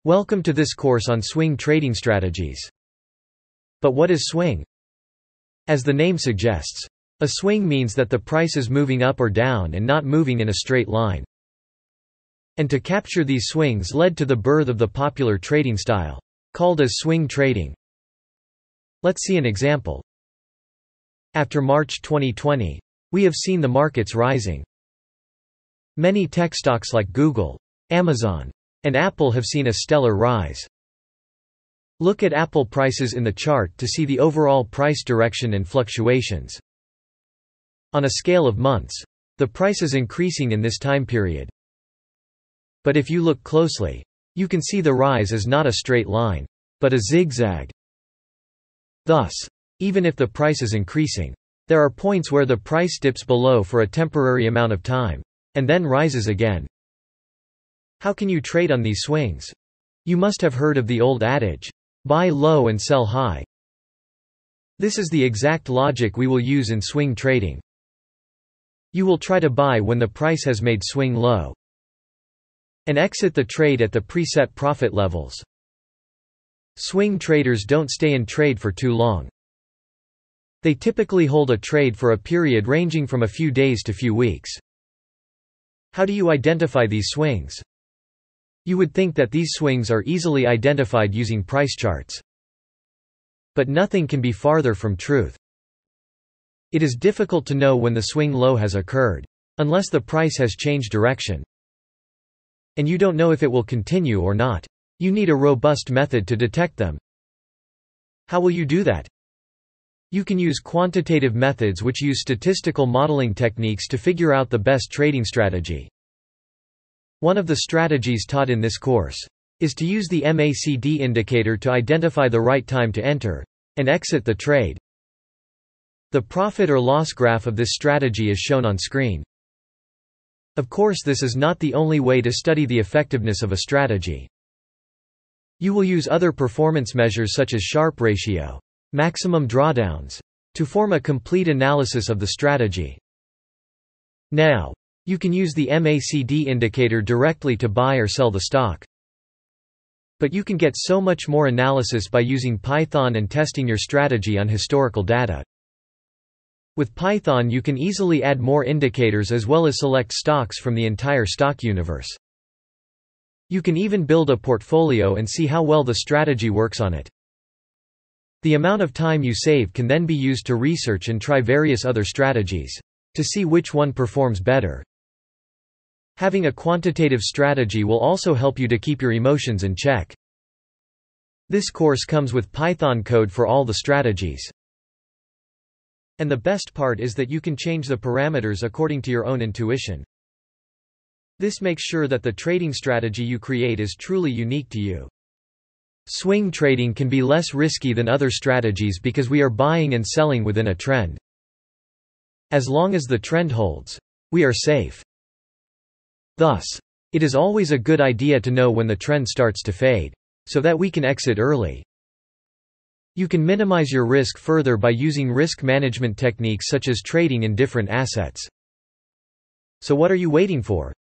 Welcome to this course on swing trading strategies. But what is swing? As the name suggests, a swing means that the price is moving up or down and not moving in a straight line. And to capture these swings led to the birth of the popular trading style, called as swing trading. Let's see an example. After March 2020, we have seen the markets rising. Many tech stocks like Google, Amazon, and Apple have seen a stellar rise. Look at Apple prices in the chart to see the overall price direction and fluctuations. On a scale of months, the price is increasing in this time period. But if you look closely, you can see the rise is not a straight line, but a zigzag. Thus, even if the price is increasing, there are points where the price dips below for a temporary amount of time, and then rises again. How can you trade on these swings? You must have heard of the old adage, buy low and sell high. This is the exact logic we will use in swing trading. You will try to buy when the price has made swing low, and exit the trade at the preset profit levels. Swing traders don't stay in trade for too long. They typically hold a trade for a period ranging from a few days to few weeks. How do you identify these swings? You would think that these swings are easily identified using price charts. But nothing can be farther from truth. It is difficult to know when the swing low has occurred, unless the price has changed direction. And you don't know if it will continue or not. You need a robust method to detect them. How will you do that? You can use quantitative methods which use statistical modeling techniques to figure out the best trading strategy. One of the strategies taught in this course is to use the MACD indicator to identify the right time to enter and exit the trade. The profit or loss graph of this strategy is shown on screen. Of course, this is not the only way to study the effectiveness of a strategy. You will use other performance measures such as Sharpe ratio, maximum drawdowns, to form a complete analysis of the strategy. Now, you can use the MACD indicator directly to buy or sell the stock. But you can get so much more analysis by using Python and testing your strategy on historical data. With Python you can easily add more indicators as well as select stocks from the entire stock universe. You can even build a portfolio and see how well the strategy works on it. The amount of time you save can then be used to research and try various other strategies to see which one performs better. Having a quantitative strategy will also help you to keep your emotions in check. This course comes with Python code for all the strategies. And the best part is that you can change the parameters according to your own intuition. This makes sure that the trading strategy you create is truly unique to you. Swing trading can be less risky than other strategies because we are buying and selling within a trend. As long as the trend holds, we are safe. Thus, it is always a good idea to know when the trend starts to fade, so that we can exit early. You can minimize your risk further by using risk management techniques such as trading in different assets. So what are you waiting for?